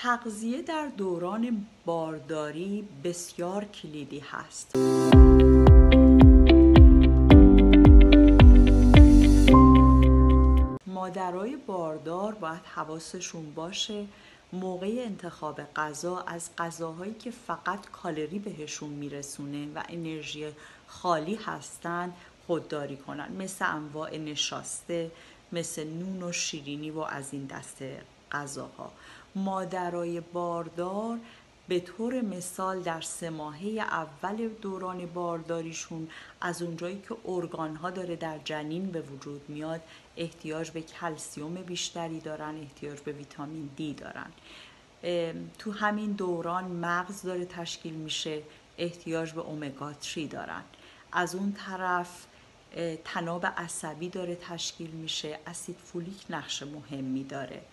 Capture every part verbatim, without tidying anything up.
تغذیه در دوران بارداری بسیار کلیدی هست. مادرای باردار باید حواسشون باشه موقع انتخاب غذا از غذاهایی که فقط کالری بهشون میرسونه و انرژی خالی هستن خودداری کنن، مثل انواع نشاسته، مثل نون و شیرینی و از این دسته غذاها. مادرای باردار به طور مثال در سه ماهه اول دوران بارداریشون از اونجایی که ارگانها داره در جنین به وجود میاد احتیاج به کلسیوم بیشتری دارن، احتیاج به ویتامین دی دارن. تو همین دوران مغز داره تشکیل میشه، احتیاج به امگا سه دارن. از اون طرف طناب عصبی داره تشکیل میشه، اسید فولیک نقش مهمی داره.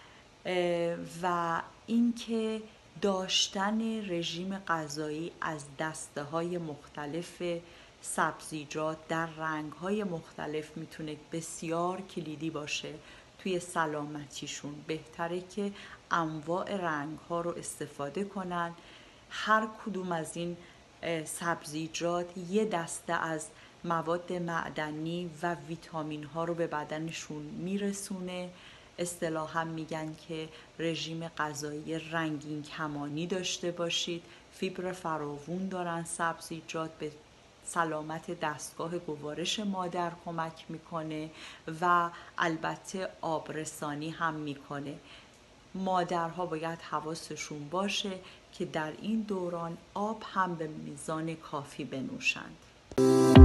و اینکه داشتن رژیم غذایی از دسته های مختلف سبزیجات در رنگ های مختلف میتونه بسیار کلیدی باشه توی سلامتیشون. بهتره که انواع رنگ ها رو استفاده کنن. هر کدوم از این سبزیجات یه دسته از مواد معدنی و ویتامین ها رو به بدنشون میرسونه. اصطلاحاً میگن که رژیم غذایی رنگین کمانی داشته باشید. فیبر فراوون دارن سبزیجات، به سلامت دستگاه گوارش مادر کمک میکنه و البته آبرسانی هم میکنه. مادرها باید حواسشون باشه که در این دوران آب هم به میزان کافی بنوشند.